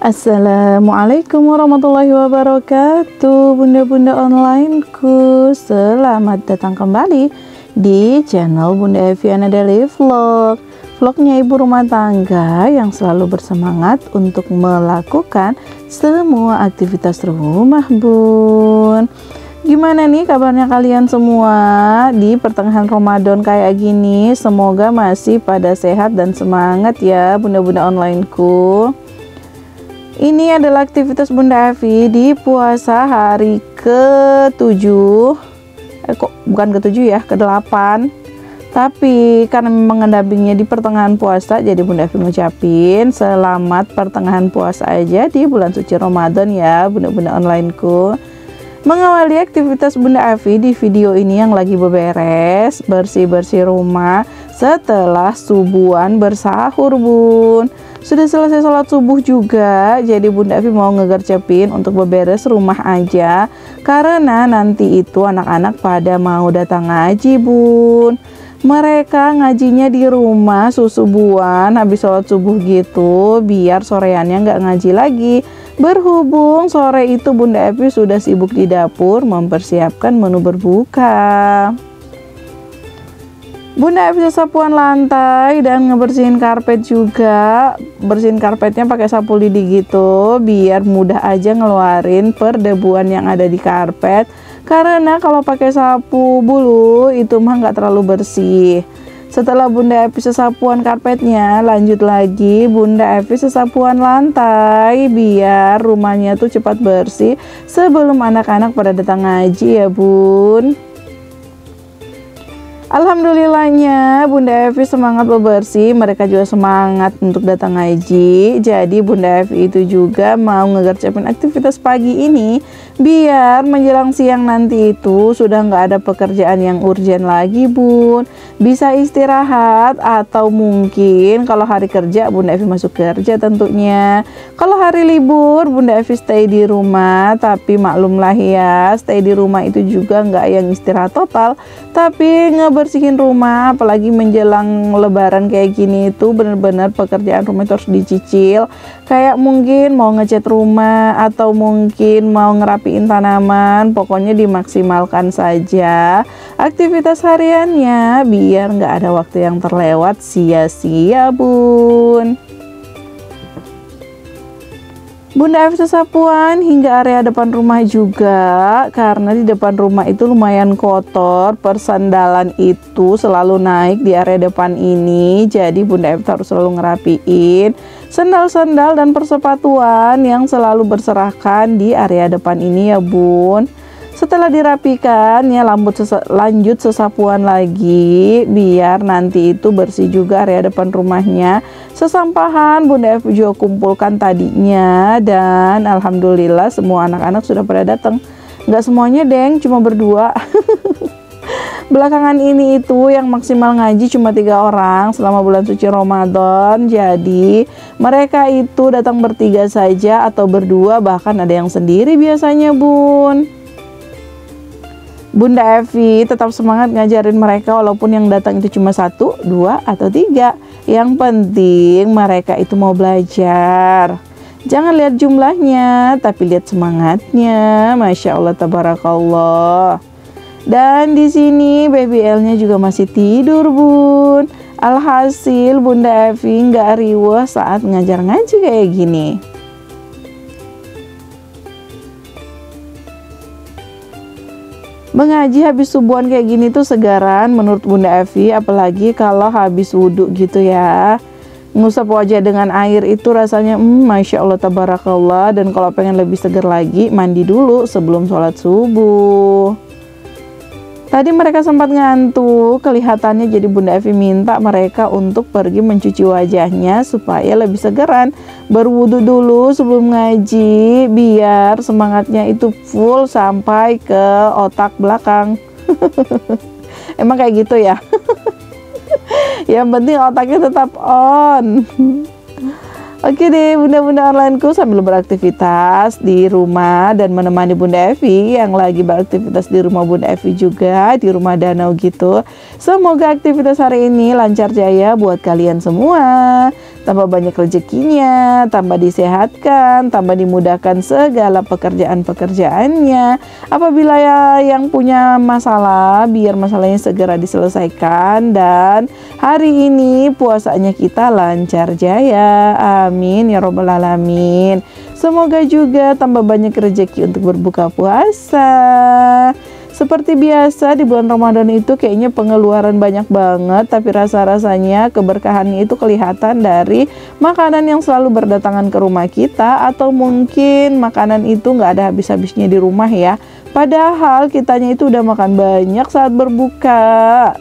Assalamualaikum warahmatullahi wabarakatuh, bunda-bunda onlineku. Selamat datang kembali di channel Bunda Eviana Daily Vlog. Vlognya ibu rumah tangga yang selalu bersemangat untuk melakukan semua aktivitas rumah, bun. Gimana nih kabarnya kalian semua di pertengahan Ramadan kayak gini? Semoga masih pada sehat dan semangat ya bunda-bunda onlineku. Ini adalah aktivitas Bunda Evi di puasa hari ke-7. Kok bukan ke-7 ya, ke-8. Tapi karena memang mendampinginya di pertengahan puasa, jadi Bunda Evi ngucapin selamat pertengahan puasa aja di bulan suci Ramadan ya bunda-bunda onlineku. Mengawali aktivitas Bunda Evi di video ini yang lagi beberes, bersih-bersih rumah setelah subuhan bersahur, bun. Sudah selesai sholat subuh juga, jadi Bunda Evi mau ngegercepin untuk beberes rumah aja, karena nanti itu anak-anak pada mau datang ngaji, bun. Mereka ngajinya di rumah subuhan habis sholat subuh gitu, biar soreannya nggak ngaji lagi. Berhubung sore itu Bunda Evi sudah sibuk di dapur mempersiapkan menu berbuka. Bunda Evi sapuan lantai dan ngebersihin karpet juga. Bersihin karpetnya pakai sapu lidi gitu, biar mudah aja ngeluarin perdebuan yang ada di karpet. Karena kalau pakai sapu bulu itu mah nggak terlalu bersih. Setelah Bunda Evi sesapuan karpetnya, lanjut lagi Bunda Evi sesapuan lantai biar rumahnya tuh cepat bersih sebelum anak-anak pada datang ngaji ya, bun. Alhamdulillahnya Bunda Evi semangat bebersih, mereka juga semangat untuk datang ngaji. Jadi Bunda Evi itu juga mau ngegercepin aktivitas pagi ini biar menjelang siang nanti itu sudah nggak ada pekerjaan yang urgent lagi, bun. Bisa istirahat atau mungkin kalau hari kerja Bunda Evi masuk kerja tentunya. Kalau hari libur Bunda Evi stay di rumah, tapi maklumlah ya, stay di rumah itu juga nggak yang istirahat total, tapi ngebersihin rumah. Apalagi menjelang lebaran kayak gini itu bener-bener pekerjaan rumah itu harus dicicil. Kayak mungkin mau ngecat rumah atau mungkin mau ngerapiin tanaman, pokoknya dimaksimalkan saja aktivitas hariannya biar nggak ada waktu yang terlewat sia-sia, bun. Bunda Evi sesapuan hingga area depan rumah juga, karena di depan rumah itu lumayan kotor, persandalan itu selalu naik di area depan ini. Jadi Bunda Evi harus selalu ngerapiin sandal-sandal dan persepatuan yang selalu berserakan di area depan ini ya, bun. Setelah dirapikan ya lanjut sesapuan lagi biar nanti itu bersih juga area depan rumahnya. Sesampahan Bunda Evi juga kumpulkan tadinya dan alhamdulillah semua anak-anak sudah pada datang. Nggak semuanya deng, cuma berdua. Belakangan ini itu yang maksimal ngaji cuma 3 orang selama bulan suci Ramadan. Jadi mereka itu datang bertiga saja atau berdua, bahkan ada yang sendiri biasanya, bun. Bunda Evi tetap semangat ngajarin mereka walaupun yang datang itu cuma 1, 2, atau 3. Yang penting mereka itu mau belajar. Jangan lihat jumlahnya, tapi lihat semangatnya. Masya Allah, tabarakallah. Dan di sini baby L-nya juga masih tidur, bun. Alhasil Bunda Evi nggak riweh saat ngajar ngaji kayak gini. Mengaji habis subuhan kayak gini tuh segaran menurut Bunda Evi, apalagi kalau habis wudhu gitu ya. Ngusap wajah dengan air itu rasanya Masya Allah tabarakallah. Dan kalau pengen lebih segar lagi, mandi dulu sebelum sholat subuh. Tadi mereka sempat ngantuk kelihatannya, jadi Bunda Evi minta mereka untuk pergi mencuci wajahnya supaya lebih segeran. Berwudu dulu sebelum ngaji biar semangatnya itu full sampai ke otak belakang. Emang kayak gitu ya. Yang penting otaknya tetap on. Oke deh bunda-bunda onlineku, sambil beraktivitas di rumah dan menemani Bunda Evi yang lagi beraktivitas di rumah Bunda Evi juga, di rumah danau gitu. Semoga aktivitas hari ini lancar jaya buat kalian semua. tambah banyak rezekinya, tambah disehatkan, tambah dimudahkan segala pekerjaan-pekerjaannya. Apabila yang punya masalah, biar masalahnya segera diselesaikan, dan hari ini puasanya kita lancar jaya. Amin ya robbal alamin. Semoga juga tambah banyak rezeki untuk berbuka puasa. Seperti biasa di bulan Ramadan itu kayaknya pengeluaran banyak banget, tapi rasa-rasanya keberkahannya itu kelihatan dari makanan yang selalu berdatangan ke rumah kita, atau mungkin makanan itu nggak ada habis-habisnya di rumah ya. Padahal kitanya itu udah makan banyak saat berbuka.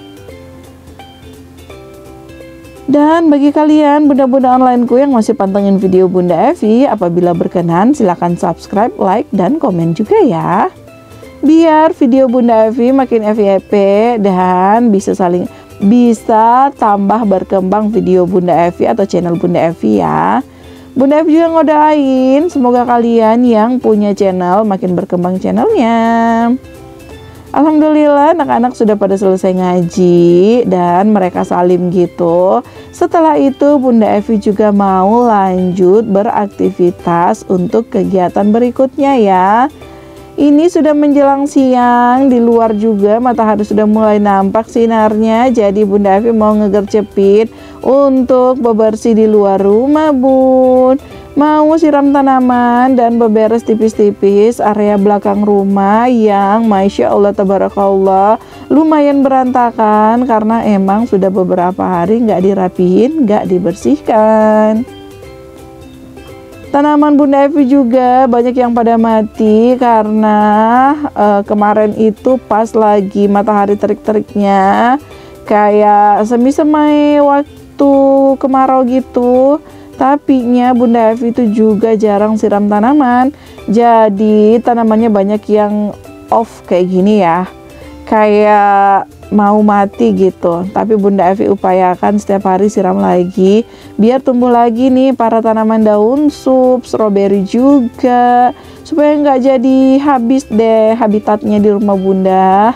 Dan bagi kalian bunda-bunda onlineku yang masih pantengin video Bunda Evi, apabila berkenan silahkan subscribe, like, dan komen juga ya. Biar video Bunda Evi makin FYP dan bisa tambah berkembang video Bunda Evi atau channel Bunda Evi ya. Bunda Evi juga ngodain semoga kalian yang punya channel makin berkembang channelnya. Alhamdulillah anak-anak sudah pada selesai ngaji dan mereka salim gitu. Setelah itu Bunda Evi juga mau lanjut beraktivitas untuk kegiatan berikutnya ya. Ini sudah menjelang siang, di luar juga matahari sudah mulai nampak sinarnya. Jadi Bunda Evi mau ngegercepit untuk bebersih di luar rumah Bun. Mau siram tanaman dan beberes tipis-tipis area belakang rumah yang Masya Allah tabarakallah lumayan berantakan karena emang sudah beberapa hari nggak dirapihin, nggak dibersihkan. Tanaman Bunda Evi juga banyak yang pada mati karena kemarin itu pas lagi matahari terik-teriknya, kayak semi-semai waktu kemarau gitu. Tapinya Bunda Evi itu juga jarang siram tanaman, jadi tanamannya banyak yang off kayak gini ya, kayak mau mati gitu. Tapi Bunda Evi upayakan setiap hari siram lagi biar tumbuh lagi nih para tanaman daun sup, stroberi juga, supaya nggak jadi habis deh habitatnya di rumah Bunda.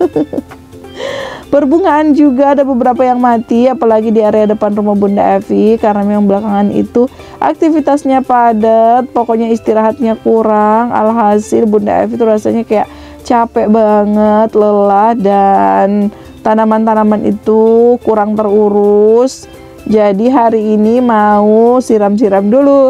Perbungaan juga ada beberapa yang mati, apalagi di area depan rumah Bunda Evi, karena memang belakangan itu aktivitasnya padat, pokoknya istirahatnya kurang. Alhasil Bunda Evi tuh rasanya kayak capek banget, lelah, dan tanaman-tanaman itu kurang terurus. Jadi hari ini mau siram-siram dulu.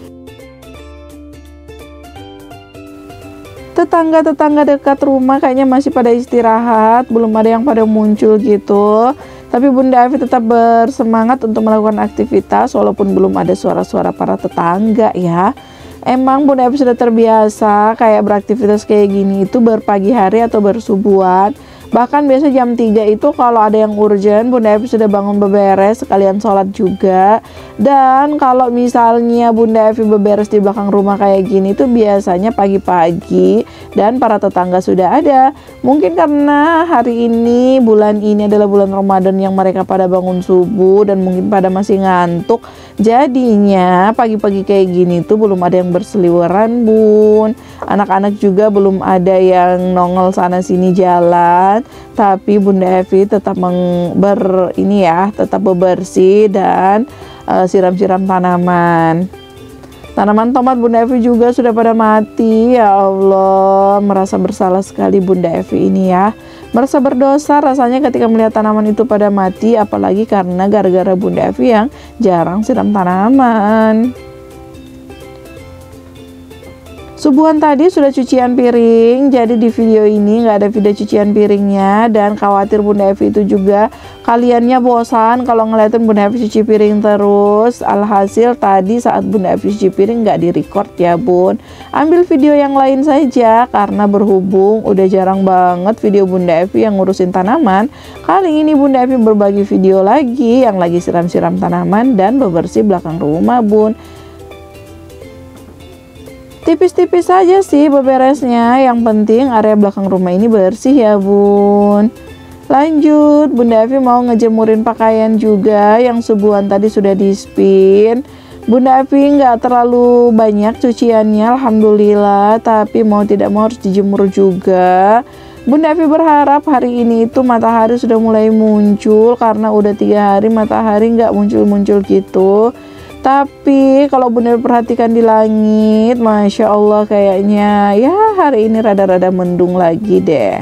Tetangga-tetangga dekat rumah kayaknya masih pada istirahat, belum ada yang pada muncul gitu. Tapi Bunda Evi tetap bersemangat untuk melakukan aktivitas walaupun belum ada suara-suara para tetangga ya. Emang Bunda Evi sudah terbiasa kayak beraktivitas kayak gini itu berpagi hari atau bersubuhan. Bahkan biasa jam 3 itu kalau ada yang urgent, Bunda Evi sudah bangun beberes, sekalian sholat juga. Dan kalau misalnya Bunda Evi beberes di belakang rumah kayak gini itu biasanya pagi-pagi dan para tetangga sudah ada. Mungkin karena hari ini, bulan ini adalah bulan Ramadan yang mereka pada bangun subuh dan mungkin pada masih ngantuk. Jadinya pagi-pagi kayak gini tuh belum ada yang berseliweran Bun. Anak-anak juga belum ada yang nongol sana sini jalan. Tapi Bunda Evi tetap tetap bebersih dan siram-siram tanaman. Tanaman tomat Bunda Evi juga sudah pada mati. Ya Allah, merasa bersalah sekali Bunda Evi ini ya. Merasa berdosa rasanya ketika melihat tanaman itu pada mati, apalagi karena gara-gara Bunda Evi yang jarang siram tanaman. Subuhan tadi sudah cucian piring, jadi di video ini nggak ada video cucian piringnya, dan khawatir Bunda Evi itu juga kaliannya bosan kalau ngeliatin Bunda Evi cuci piring terus. Alhasil tadi saat Bunda Evi cuci piring nggak direcord ya Bun, ambil video yang lain saja karena berhubung udah jarang banget video Bunda Evi yang ngurusin tanaman. Kali ini Bunda Evi berbagi video lagi yang lagi siram-siram tanaman dan bebersih belakang rumah Bun. Tipis-tipis saja sih beberesnya, yang penting area belakang rumah ini bersih ya Bun. Lanjut, Bunda Evi mau ngejemurin pakaian juga yang subuhan tadi sudah di spin. Bunda Evi nggak terlalu banyak cuciannya, alhamdulillah, tapi mau tidak mau harus dijemur juga. Bunda Evi berharap hari ini itu matahari sudah mulai muncul, karena udah 3 hari matahari nggak muncul-muncul gitu. Tapi kalau Bunda Evi perhatikan di langit, Masya Allah kayaknya ya hari ini rada-rada mendung lagi deh.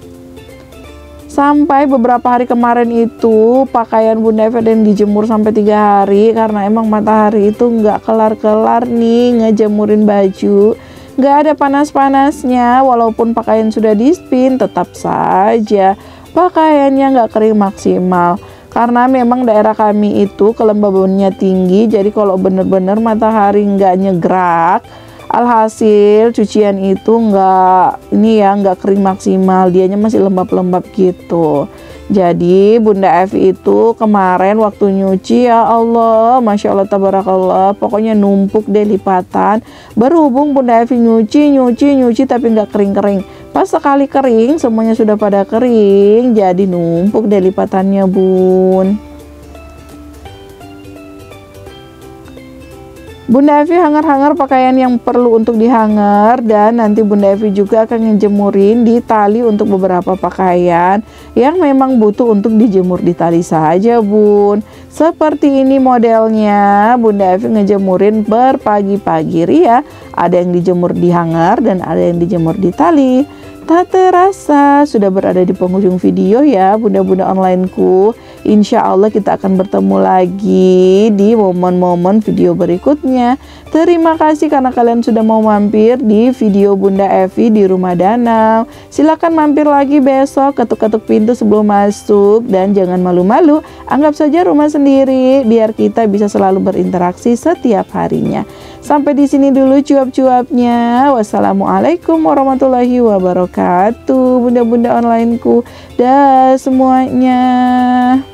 Sampai beberapa hari kemarin itu pakaian Bunda Evi ada yang dijemur sampai 3 hari, karena emang matahari itu nggak kelar-kelar nih ngejemurin baju. Nggak ada panas-panasnya, walaupun pakaian sudah di-spin, tetap saja pakaiannya nggak kering maksimal. Karena memang daerah kami itu kelembabannya tinggi, jadi kalau bener-bener matahari nggak nyegrak, alhasil cucian itu nggak kering maksimal, dianya masih lembab-lembab gitu. Jadi Bunda Evi itu kemarin waktu nyuci, ya Allah, Masya Allah tabarakallah, pokoknya numpuk deh lipatan. Berhubung Bunda Evi nyuci tapi nggak kering-kering. Pas sekali kering semuanya sudah pada kering, jadi numpuk deh lipatannya bun. Bunda Evi hanger-hanger pakaian yang perlu untuk dihanger, dan nanti Bunda Evi juga akan ngejemurin di tali untuk beberapa pakaian yang memang butuh untuk dijemur di tali saja bun. Seperti ini modelnya, Bunda Evi ngejemurin berpagi-pagi ria. Ada yang dijemur di hanger dan ada yang dijemur di tali. Tak terasa sudah berada di penghujung video ya bunda-bunda onlineku. Insya Allah kita akan bertemu lagi di momen-momen video berikutnya. Terima kasih karena kalian sudah mau mampir di video Bunda Evi di Rumah Danau. Silahkan mampir lagi besok, ketuk-ketuk pintu sebelum masuk. Dan jangan malu-malu, anggap saja rumah sendiri biar kita bisa selalu berinteraksi setiap harinya. Sampai di sini dulu cuap-cuapnya. Wassalamualaikum warahmatullahi wabarakatuh bunda-bunda onlineku. Dah semuanya.